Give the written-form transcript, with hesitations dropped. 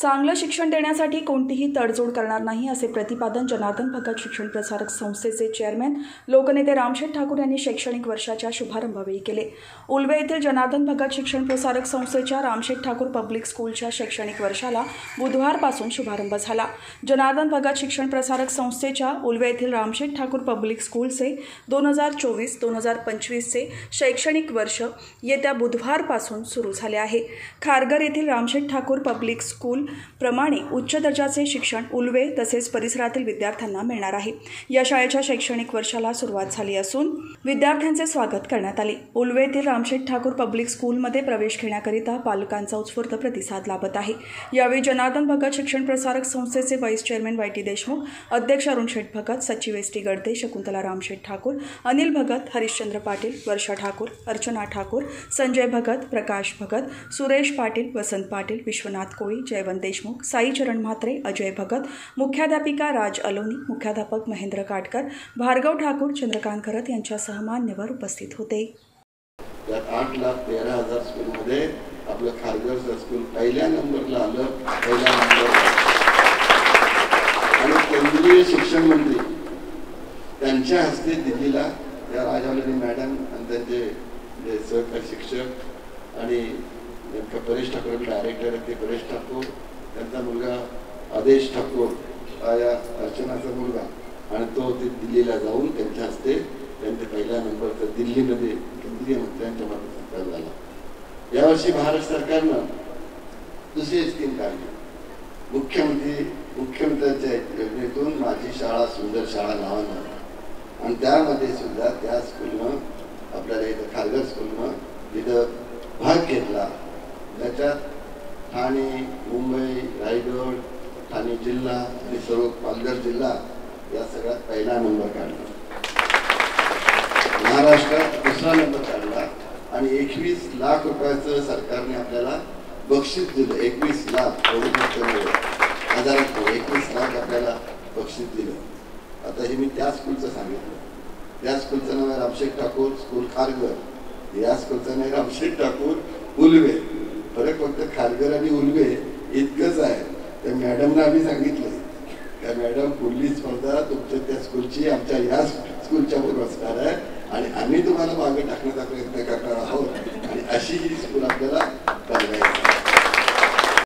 चांगलं शिक्षण देण्यासाठी कोणतीही तडजोड करणार नाही असे प्रतिपादन जनार्दन भगत शिक्षण प्रसारक संस्थेचे चेअरमॅन लोकनेते रामशेठ ठाकूर यांनी शैक्षणिक वर्षाच्या शुभारंभावेळी केले। उल्वे येथील जनार्दन भगत शिक्षण प्रसारक संस्थेच्या रामशेठ ठाकूर पब्लिक स्कूलच्या शैक्षणिक वर्षाला बुधवारपासून शुभारंभ झाला। जनार्दन भगत शिक्षण प्रसारक संस्थेच्या उल्वे येथील रामशेठ ठाकूर पब्लिक स्कूलचे 2024-2025 चे शैक्षणिक वर्ष येत्या बुधवारपासून सुरू झाले आहे। खारघर येथील रामशेठ ठाकूर पब्लिक स्कूल प्रमाणे उच्च दर्जाचे शिक्षण उल्वे तसेच परिसरातील विद्यार्थ्यांना मिळणार आहे। या शाळेच्या शैक्षणिक वर्षाला सुरुवात झाली असून विद्यार्थ्यांचे स्वागत करण्यात आले। उल्वे येथील रामशेठ ठाकूर पब्लिक स्कूलमध्ये प्रवेश घेण्याकरिता पालकांचा उत्स्फूर्त प्रतिसाद लाभत आहे। यावेळी जनार्दन भगत शिक्षण प्रसारक संस्थेचे व्हाईस चेअरमॅन वाय.टी. देशमुख, अध्यक्ष अरुण शेठ भगत, सचिव एस.टी. गडदे, शकुंतला रामशेठ ठाकूर, अनिल भगत, हरिश्चंद्र पाटील, वर्षा ठाकूर, अर्चना ठाकूर, संजय भगत, प्रकाश भगत, सुरेश पाटील, वसंत पाटील, विश्वनाथ कोळी, जयवंत देशमुख, साई चरण म्हात्रे, अजय भगत, मुख्याध्यापिका राज अलोनी, मुख्याध्यापक महेंद्र काटकर, भार्गव ठाकूर, चंद्रकांत खरत यांच्यासह मान्यवर उपस्थित होते। 8,13,000 स्कूलमध्ये आपलं खारघरचं स्कूल पहिल्या नंबरला आलं, पहिल्या नंबर। आणि केंद्रीय शिक्षण मंत्री त्यांच्या हस्ते दिल्लीला या राजावली मॅडम आणि त्यांचे सहकारी शिक्षक आणि परेश ठाकूर डायरेक्टर ते परेश ठाकूर, त्यांचा मुलगा आदेश ठाकूर, या अर्चनाचा मुलगा, आणि तो ते दिल्लीला जाऊन त्यांच्या हस्ते त्यांचे पहिला नंबर तर दिल्लीमध्ये केंद्रीय मंत्र्यांच्या मार्फत झाला। यावर्षी महाराष्ट्र सरकारनं दुसरी स्कीम काढली। मुख्यमंत्र्यांच्या योजनेतून माझी शाळा सुंदर शाळा नावानं, आणि त्यामध्ये सुद्धा त्या स्कूलनं आपल्याला इथं खारघर स्कूलनं तिथं भाग घेतला। त्याच्यात ठाणे, मुंबई, रायगड, ठाणे जिल्हा आणि सर्व पालघर जिल्हा या सगळ्यात पहिला नंबर काढला। महाराष्ट्रात दुसरा नंबर काढला आणि 21 लाख रुपयाचं सरकारने आपल्याला बक्षीस दिलं। 21 लाख हजारात 21 लाख आपल्याला बक्षीस दिलं। आता हे मी त्या स्कूलचं सांगितलं। त्या स्कूलचं नाव आहे रामशेठ ठाकूर स्कूल खारघर, या स्कूलचं नाव रामशेठ ठाकूर उल्वे। फरक फक्त खारघर आणि उल्वे इतकंच आहे। त्या मॅडमना आम्ही सांगितलं, त्या मॅडम पुढली स्पर्धा तुमच्या त्या स्कूलची आमच्या या स्कूलच्या बरोबर असणार आहे आणि आम्ही तुम्हाला मागे टाकण्याचा प्रयत्न करणार आहोत, आणि अशी ही स्कूल आपल्याला बनवायची।